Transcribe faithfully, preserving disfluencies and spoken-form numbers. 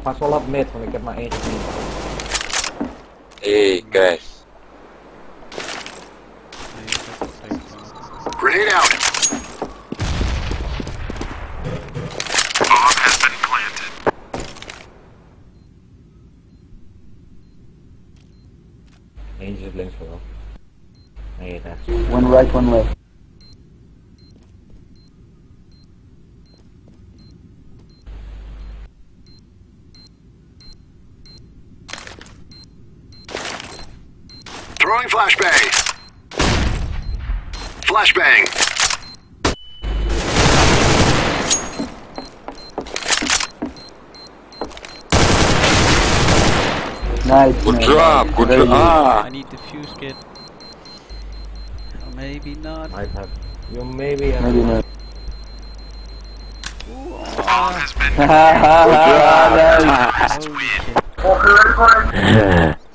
pass all up mid when I get my H P. Hey guys. Grenade out. Bomb has been planted. Eentje zit links vooral. Nee, rechts. One right, one left. Throwing flashbang. Flashbang. Nice. Good nice. job, good Very job. Ah. I need the fuse kit. Or maybe not. I have. You maybe have. Maybe not. Ooh, Bomb has been Haha, Good job. nice. holy shit.